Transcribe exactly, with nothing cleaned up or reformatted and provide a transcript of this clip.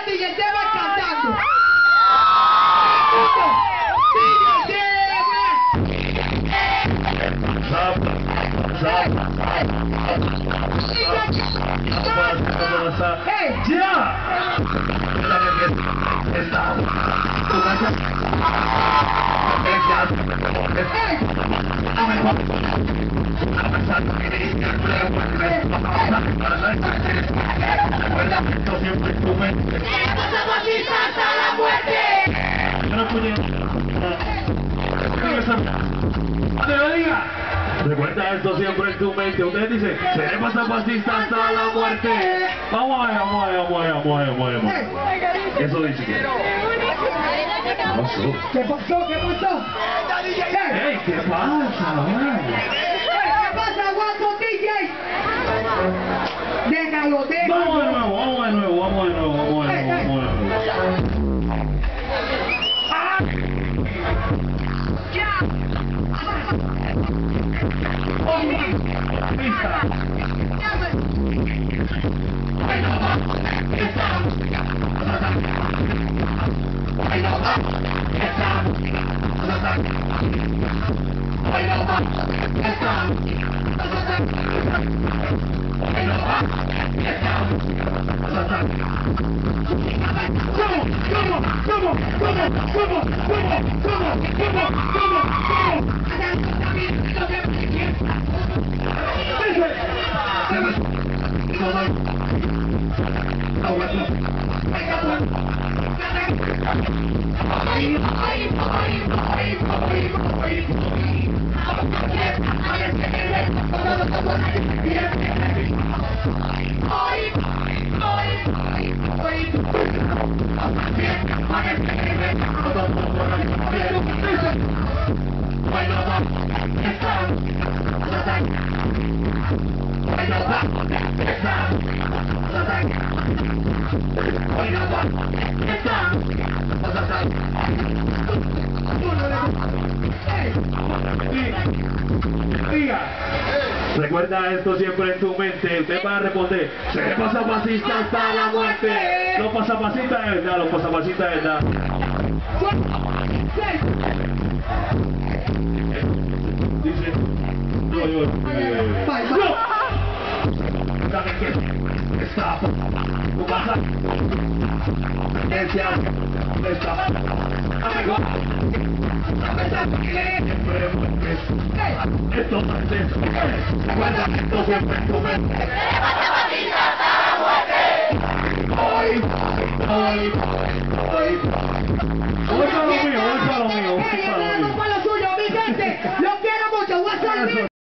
D J, te va cantando. Hey, ya. ¡Te lo diga! Recuerda esto siempre en tu mente. Ustedes dicen, seremos zapatistas hasta la muerte. Vamos allá, vamos allá, vamos allá, vamos allá, vamos allá. Eso dice que... ¿Qué pasó? ¿Qué pasó? ¿Qué pasó? ¡Ey! ¿Qué pasa, man? ¿Qué pasa, guapo D J? Déjalo, déjalo. Vamos de nuevo, vamos de nuevo, vamos de nuevo, vamos de nuevo, vamos de nuevo. Recuerda esto siempre en tu mente. Usted va a responder: seremos zapatistas hasta la muerte. Los pasapacistas de verdad, los pasapacistas de verdad. Dice, no, yo, yo, yo. ¿Saben qué? Está, tu casa, ese está, amigo, esto no es eso. Recuerda esto siempre en tu mente. Hasta la muerte. Hoy, hoy, hoy, hoy para lo mío, hoy para lo mío, hoy para lo mío.